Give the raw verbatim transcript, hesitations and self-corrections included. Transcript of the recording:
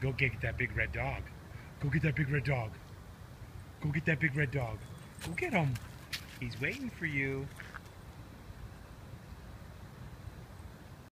Go get that big red dog. Go get that big red dog. Go get that big red dog. Go get him. He's waiting for you.